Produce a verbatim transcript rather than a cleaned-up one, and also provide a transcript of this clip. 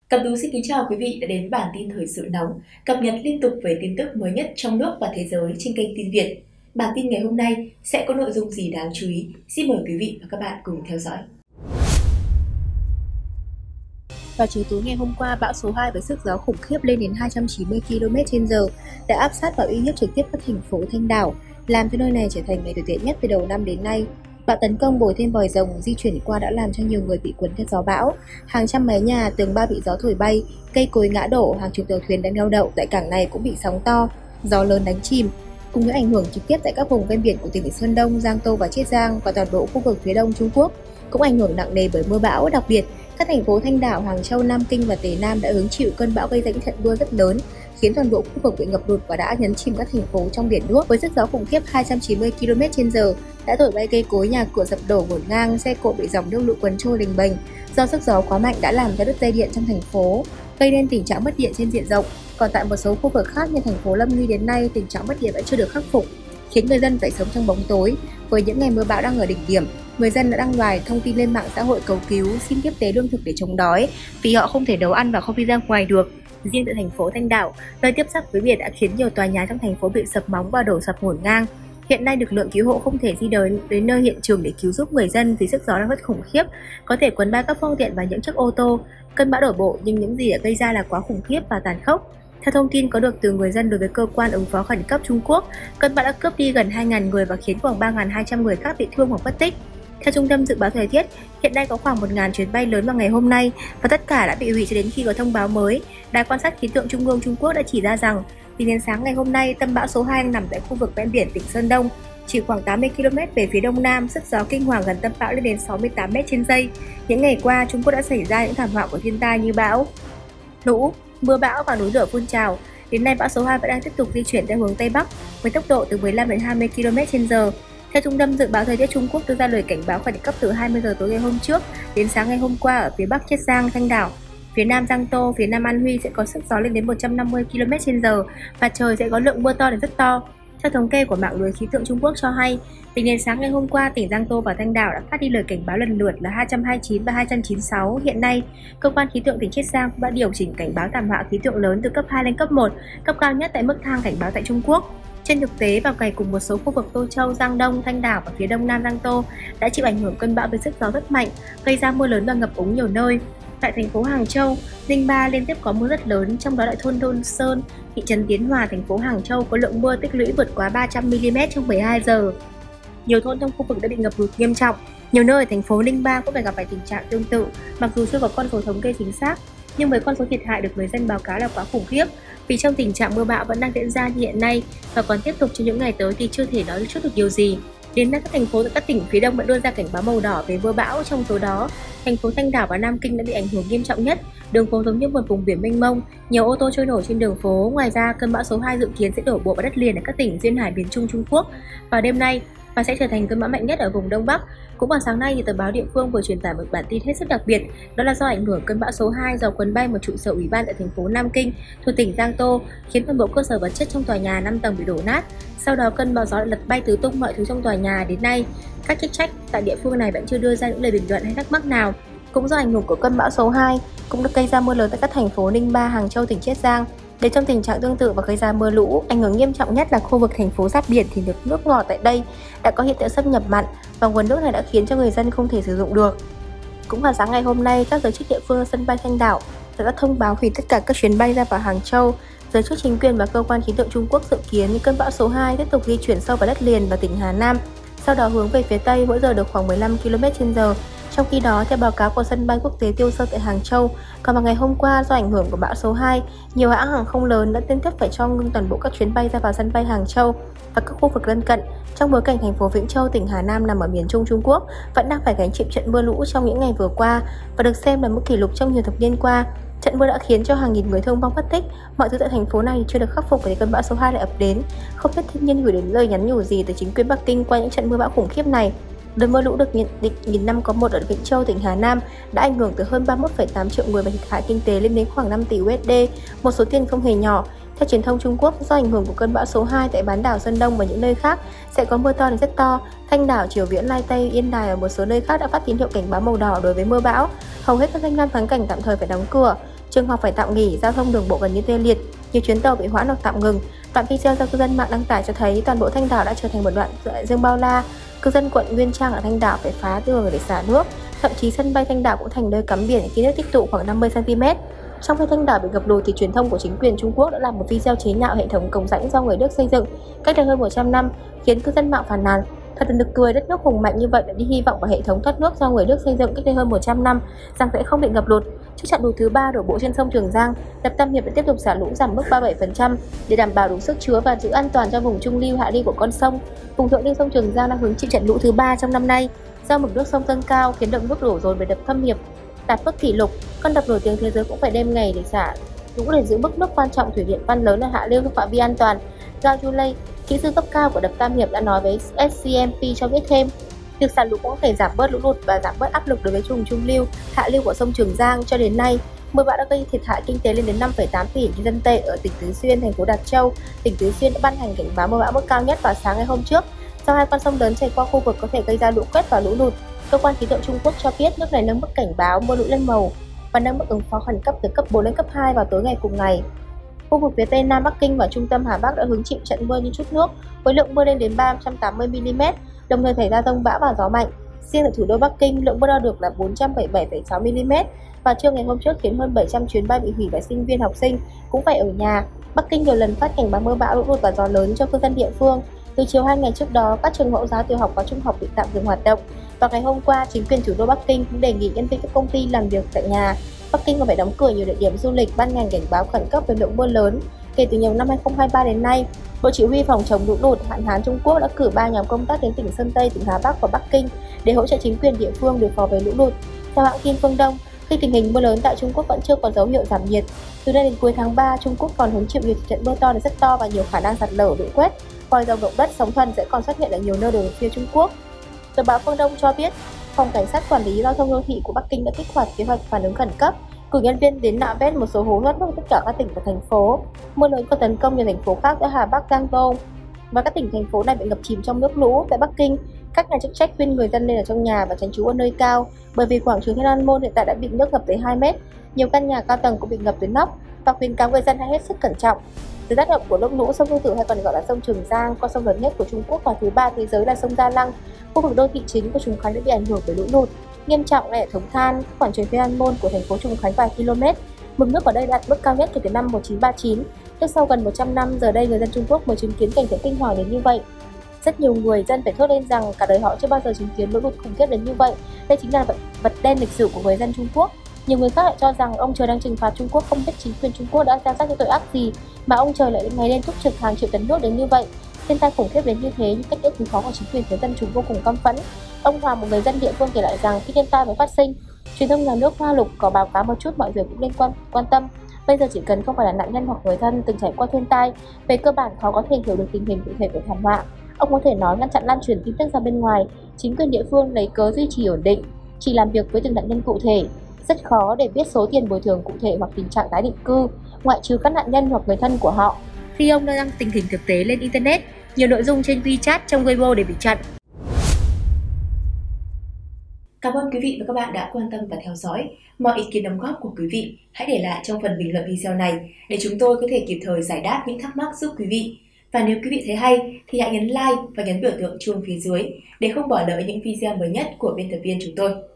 Cẩm Tú xin kính chào quý vị đã đến với bản tin thời sự nóng, cập nhật liên tục về tin tức mới nhất trong nước và thế giới trên kênh Tin Việt. Bản tin ngày hôm nay sẽ có nội dung gì đáng chú ý? Xin mời quý vị và các bạn cùng theo dõi. Vào chiều tối ngày hôm qua, bão số hai với sức gió khủng khiếp lên đến hai trăm chín mươi ki lô mét trên giờ đã áp sát và uy hiếp trực tiếp các thành phố Thanh Đảo, làm cho nơi này trở thành ngày tồi tệ nhất từ đầu năm đến nay. Bão tấn công bồi thêm vòi rồng di chuyển qua đã làm cho nhiều người bị cuốn theo gió bão, hàng trăm mái nhà, tường bao bị gió thổi bay, cây cối ngã đổ, hàng chục tàu thuyền đang neo đậu tại cảng này cũng bị sóng to, gió lớn đánh chìm. Cùng với ảnh hưởng trực tiếp tại các vùng ven biển của tỉnh Sơn Đông, Giang Tô và Chiết Giang và toàn bộ khu vực phía đông Trung Quốc cũng ảnh hưởng nặng nề bởi mưa bão. Đặc biệt, các thành phố Thanh Đảo, Hàng Châu, Nam Kinh và Tề Nam đã hứng chịu cơn bão gây ra những trận mưa rất lớn, khiến toàn bộ khu vực bị ngập lụt và đã nhấn chìm các thành phố trong biển nước. Với sức gió khủng khiếp hai trăm chín mươi ki lô mét trên giờ đã thổi bay cây cối, nhà cửa sập đổ ngổn ngang, xe cộ bị dòng nước lũ cuốn trôi lềnh bềnh. Do sức gió quá mạnh đã làm cho đứt dây điện trong thành phố, gây nên tình trạng mất điện trên diện rộng. Còn tại một số khu vực khác như thành phố Lâm Nguy đến nay, tình trạng mất điện vẫn chưa được khắc phục, khiến người dân phải sống trong bóng tối. Với những ngày mưa bão đang ở đỉnh điểm, người dân đã đăng bài thông tin lên mạng xã hội cầu cứu, xin tiếp tế lương thực để chống đói vì họ không thể nấu ăn và không đi ra ngoài được. Riêng tại thành phố Thanh Đảo, nơi tiếp giáp với biển đã khiến nhiều tòa nhà trong thành phố bị sập móng và đổ sập ngổn ngang. Hiện nay lực lượng cứu hộ không thể di dời đến nơi hiện trường để cứu giúp người dân vì sức gió đang rất khủng khiếp, có thể cuốn bay các phương tiện và những chiếc ô tô. Cơn bão đổ bộ nhưng những gì đã gây ra là quá khủng khiếp và tàn khốc. Theo thông tin có được từ người dân đối với cơ quan ứng phó khẩn cấp Trung Quốc, cơn bão đã cướp đi gần hai nghìn người và khiến khoảng ba nghìn hai trăm người khác bị thương hoặc mất tích. Theo Trung tâm Dự báo Thời tiết, hiện nay có khoảng một nghìn chuyến bay lớn vào ngày hôm nay và tất cả đã bị hủy cho đến khi có thông báo mới. Đài quan sát khí tượng Trung ương Trung Quốc đã chỉ ra rằng, tính đến sáng ngày hôm nay, tâm bão số hai đang nằm tại khu vực ven biển tỉnh Sơn Đông, chỉ khoảng tám mươi ki lô mét về phía đông nam, sức gió kinh hoàng gần tâm bão lên đến sáu mươi tám mét trên giây. Những ngày qua, Trung Quốc đã xảy ra những thảm họa của thiên tai như bão, lũ, mưa bão và núi lửa phun trào. Đến nay, bão số hai vẫn đang tiếp tục di chuyển theo hướng Tây Bắc với tốc độ từ mười lăm đến hai mươi ki lô mét trên giờ. Theo Trung tâm Dự báo Thời tiết Trung Quốc đưa ra lời cảnh báo khẩn cấp từ hai mươi giờ tối ngày hôm trước đến sáng ngày hôm qua ở phía Bắc Chiết Giang, Thanh Đảo, phía Nam Giang Tô, phía Nam An Huy sẽ có sức gió lên đến một trăm năm mươi ki lô mét trên giờ và trời sẽ có lượng mưa to đến rất to. Theo thống kê của mạng lưới khí tượng Trung Quốc cho hay, tính đến sáng ngày hôm qua, tỉnh Giang Tô và Thanh Đảo đã phát đi lời cảnh báo lần lượt là hai trăm hai mươi chín và hai trăm chín mươi sáu. Hiện nay, cơ quan khí tượng tỉnh Chiết Giang cũng đã điều chỉnh cảnh báo thảm họa khí tượng lớn từ cấp hai lên cấp một, cấp cao nhất tại mức thang cảnh báo tại Trung Quốc. Trên thực tế, vào ngày cùng một số khu vực Tô Châu, Giang Đông, Thanh Đảo và phía đông nam Giang Tô đã chịu ảnh hưởng cơn bão với sức gió rất mạnh, gây ra mưa lớn và ngập úng nhiều nơi. Tại thành phố Hàng Châu, Ninh Ba liên tiếp có mưa rất lớn, trong đó tại thôn Đôn Sơn, thị trấn Tiến Hòa, thành phố Hàng Châu có lượng mưa tích lũy vượt quá ba trăm mi li mét trong mười hai giờ. Nhiều thôn trong khu vực đã bị ngập lụt nghiêm trọng. Nhiều nơi ở thành phố Ninh Ba cũng phải gặp phải tình trạng tương tự, mặc dù chưa có con số thống kê chính xác, nhưng với con số thiệt hại được người dân báo cáo là quá khủng khiếp. Vì trong tình trạng mưa bão vẫn đang diễn ra như hiện nay và còn tiếp tục trong những ngày tới thì chưa thể nói trước được điều gì. Đến nay, các thành phố tại các tỉnh phía đông đã đưa ra cảnh báo màu đỏ về mưa bão. Trong số đó, thành phố Thanh Đảo và Nam Kinh đã bị ảnh hưởng nghiêm trọng nhất. Đường phố giống như một vùng biển mênh mông, nhiều ô tô trôi nổi trên đường phố. Ngoài ra, cơn bão số hai dự kiến sẽ đổ bộ vào đất liền ở các tỉnh duyên hải miền Trung Trung Quốc vào đêm nay và sẽ trở thành cơn bão mạnh nhất ở vùng Đông Bắc. Cũng vào sáng nay, thì tờ báo địa phương vừa truyền tải một bản tin hết sức đặc biệt, đó là do ảnh hưởng cơn bão số hai, gió cuốn bay một trụ sở ủy ban tại thành phố Nam Kinh thuộc tỉnh Giang Tô, khiến toàn bộ cơ sở vật chất trong tòa nhà năm tầng bị đổ nát. Sau đó, cơn bão gió đã lật bay tứ tung mọi thứ trong tòa nhà. Đến nay, các chức trách tại địa phương này vẫn chưa đưa ra những lời bình luận hay thắc mắc nào. Cũng do ảnh hưởng của cơn bão số hai, cũng đã gây ra mưa lớn tại các thành phố Ninh Ba, Hàng Châu, tỉnh Chiết Giang. Để trong tình trạng tương tự và gây ra mưa lũ, ảnh hưởng nghiêm trọng nhất là khu vực thành phố giáp biển thì được nước ngọt tại đây đã có hiện tượng xâm nhập mặn và nguồn nước này đã khiến cho người dân không thể sử dụng được. Cũng vào sáng ngày hôm nay, các giới chức địa phương sân bay Thanh Đảo đã thông báo hủy tất cả các chuyến bay ra vào Hàng Châu. Giới chức chính quyền và cơ quan khí tượng Trung Quốc dự kiến cơn bão số hai tiếp tục di chuyển sâu vào đất liền và tỉnh Hà Nam, sau đó hướng về phía tây, mỗi giờ được khoảng mười lăm ki lô mét trên giờ. Trong khi đó, theo báo cáo của sân bay quốc tế Tiêu Sơn tại Hàng Châu, còn vào ngày hôm qua, do ảnh hưởng của bão số hai, nhiều hãng hàng không lớn đã liên tiếp phải cho ngưng toàn bộ các chuyến bay ra vào sân bay Hàng Châu và các khu vực lân cận, trong bối cảnh thành phố Vĩnh Châu, tỉnh Hà Nam nằm ở miền Trung Trung Quốc vẫn đang phải gánh chịu trận mưa lũ trong những ngày vừa qua và được xem là mức kỷ lục trong nhiều thập niên qua. Trận mưa đã khiến cho hàng nghìn người thương vong mất tích. Mọi thứ tại thành phố này chưa được khắc phục để cơn bão số hai lại ập đến. Không biết thiên nhiên gửi đến lời nhắn nhủ gì tới chính quyền Bắc Kinh qua những trận mưa bão khủng khiếp này. Đợt mưa lũ được nhận định nghìn năm có một ở Vĩnh Châu, tỉnh Hà Nam đã ảnh hưởng tới hơn ba mươi mốt phẩy tám triệu người và thiệt hại kinh tế lên đến khoảng năm tỷ đô la, một số tiền không hề nhỏ. Theo truyền thông Trung Quốc, do ảnh hưởng của cơn bão số hai tại bán đảo Sơn Đông và những nơi khác sẽ có mưa to đến rất to. Thanh Đảo, Triều Viễn, Lai Tây, Yên Đài và một số nơi khác đã phát tín hiệu cảnh báo màu đỏ đối với mưa bão. Hầu hết các danh lam thắng cảnh tạm thời phải đóng cửa. Trường học phải tạm nghỉ, giao thông đường bộ gần như tê liệt, nhiều chuyến tàu bị hoãn hoặc tạm ngừng. Đoạn video do cư dân mạng đăng tải cho thấy toàn bộ Thanh Đảo đã trở thành một đoạn đại dương bao la. Cư dân quận Nguyên Trang ở Thanh Đảo phải phá tường để xả nước, thậm chí sân bay Thanh Đảo cũng thành nơi cắm biển khi nước tích tụ khoảng năm mươi xăng ti mét. Trong khi Thanh Đảo bị ngập lụt thì truyền thông của chính quyền Trung Quốc đã làm một video chế nhạo hệ thống cống rãnh do người Đức xây dựng cách đây hơn một trăm năm, khiến cư dân mạng phàn nàn: thật là nực cười, đất nước hùng mạnh như vậy đã đi hy vọng vào hệ thống thoát nước do người Đức xây dựng cách đây hơn một trăm năm rằng sẽ không bị ngập lụt. Trước trận lụt thứ ba đổ bộ trên sông Trường Giang, đập Tam Hiệp đã tiếp tục xả lũ giảm mức ba mươi bảy phần trăm để đảm bảo đủ sức chứa và giữ an toàn cho vùng trung lưu hạ lưu của con sông. Vùng thượng lưu sông Trường Giang đang hứng chịu trận lũ thứ ba trong năm nay do mực nước sông dâng cao khiến lượng nước đổ dồn về đập Tam Hiệp đạt mức kỷ lục. Con đập nổi tiếng thế giới cũng phải đêm ngày để xả lũ để giữ mức nước quan trọng thủy điện Văn Lớn ở hạ lưu trong phạm vi an toàn. Gao Julei, kỹ sư cấp cao của đập Tam Hiệp đã nói với ét xê em pê cho biết thêm, việc xả lũ cũng có thể giảm bớt lũ lụt và giảm bớt áp lực đối với vùng trung lưu, hạ lưu của sông Trường Giang. Cho đến nay, mưa bão đã gây thiệt hại kinh tế lên đến năm phẩy tám tỷ nhân dân tệ ở tỉnh Tứ Xuyên, thành phố Đạt Châu. Tỉnh Tứ Xuyên đã ban hành cảnh báo mưa bão mức cao nhất vào sáng ngày hôm trước do hai con sông lớn chảy qua khu vực có thể gây ra lũ quét và lũ lụt. Cơ quan khí tượng Trung Quốc cho biết nước này nâng mức cảnh báo mưa lũ lên màu và nâng mức ứng phó khẩn cấp từ cấp bốn lên cấp hai vào tối ngày cùng ngày. Khu vực phía tây nam Bắc Kinh và trung tâm Hà Bắc đã hứng chịu trận mưa như chút nước với lượng mưa lên đến ba trăm tám mươi mi li mét, đồng thời xảy ra dông bão và gió mạnh. Riêng ở thủ đô Bắc Kinh, lượng mưa đo được là bốn trăm bảy mươi bảy phẩy sáu mi li mét và trưa ngày hôm trước khiến hơn bảy trăm chuyến bay bị hủy và sinh viên học sinh cũng phải ở nhà. Bắc Kinh nhiều lần phát cảnh báo mưa bão, lũ lụt và gió lớn cho cư dân địa phương. Từ chiều hai ngày trước đó, các trường mẫu giáo, tiểu học và trung học bị tạm dừng hoạt động. Và ngày hôm qua, chính quyền thủ đô Bắc Kinh cũng đề nghị nhân viên các công ty làm việc tại nhà. Bắc Kinh còn phải đóng cửa nhiều địa điểm du lịch, ban hành cảnh báo khẩn cấp về lượng mưa lớn. Kể từ nhiều năm hai không hai ba đến nay, Bộ Chỉ huy phòng chống lũ lụt hạn hán Trung Quốc đã cử ba nhóm công tác đến tỉnh Sơn Tây, tỉnh Hà Bắc và Bắc Kinh để hỗ trợ chính quyền địa phương đối phó với lũ lụt. Theo hãng tin Phương Đông, khi tình hình mưa lớn tại Trung Quốc vẫn chưa có dấu hiệu giảm nhiệt, từ nay đến cuối tháng ba, Trung Quốc còn hứng chịu nhiều trận mưa to đến rất to và nhiều khả năng sạt lở, lũ quét, vòi rồng, động đất, sóng thần sẽ còn xuất hiện ở nhiều nơi ở phía Trung Quốc. Tờ báo Phương Đông cho biết, Phòng Cảnh sát Quản lý Giao thông Đô thị của Bắc Kinh đã kích hoạt kế hoạch phản ứng khẩn cấp, cử nhân viên đến nạo vét một số hố thoát nước tất cả các tỉnh và thành phố. Mưa lớn còn tấn công nhiều thành phố khác ở Hà Bắc, Giang Tô và các tỉnh thành phố này bị ngập chìm trong nước lũ. Tại Bắc Kinh, các nhà chức trách khuyên người dân nên ở trong nhà và tránh trú ở nơi cao, bởi vì quảng trường Thiên An Môn hiện tại đã bị nước ngập tới hai mét, nhiều căn nhà cao tầng cũng bị ngập tới nóc và khuyến cáo người dân hãy hết sức cẩn trọng. Dưới tác động của nước lũ, sông Tương Tự hay còn gọi là sông Trường Giang, con sông lớn nhất của Trung Quốc và thứ ba thế giới là sông Gia Lăng, khu vực đô thị chính của Trùng Khánh đã bị ảnh hưởng bởi lũ lụt nghiêm trọng. Hệ thống than quảng trường Thiên An Môn của thành phố Trùng Khánh vài km, mực nước ở đây đạt mức cao nhất kể từ năm một nghìn chín trăm ba mươi chín. Trước sau gần một trăm năm, giờ đây người dân Trung Quốc mới chứng kiến cảnh tượng kinh hoàng đến như vậy. Rất nhiều người dân phải thốt lên rằng cả đời họ chưa bao giờ chứng kiến lũ lụt khủng khiếp đến như vậy. Đây chính là vật, vật đen lịch sử của người dân Trung Quốc. Nhiều người khác lại cho rằng ông trời đang trừng phạt Trung Quốc, không biết chính quyền Trung Quốc đã gieo rắc những tội ác gì mà ông trời lại ngày đêm thúc trực hàng triệu tấn nước đến như vậy. Thiên tai khủng khiếp đến như thế, nhưng cách ứng phó của chính quyền phía dân chúng vô cùng căm phẫn. Ông Hòa, một người dân địa phương, kể lại rằng khi thiên tai mới phát sinh, truyền thông nhà nước Hoa Lục có báo cáo một chút, mọi người cũng nên quan quan tâm. Bây giờ chỉ cần không phải là nạn nhân hoặc người thân từng trải qua thiên tai, về cơ bản khó có thể hiểu được tình hình cụ thể của thảm họa. Ông có thể nói ngăn chặn lan truyền tin tức ra bên ngoài, chính quyền địa phương lấy cớ duy trì ổn định, chỉ làm việc với từng nạn nhân cụ thể. Rất khó để biết số tiền bồi thường cụ thể hoặc tình trạng tái định cư, ngoại trừ các nạn nhân hoặc người thân của họ. Khi ông đăng tình hình thực tế lên Internet, nhiều nội dung trên WeChat, trong Weibo để bị chặn. Cảm ơn quý vị và các bạn đã quan tâm và theo dõi. Mọi ý kiến đóng góp của quý vị hãy để lại trong phần bình luận video này để chúng tôi có thể kịp thời giải đáp những thắc mắc giúp quý vị. Và nếu quý vị thấy hay thì hãy nhấn like và nhấn biểu tượng chuông phía dưới để không bỏ lỡ những video mới nhất của biên tập viên chúng tôi.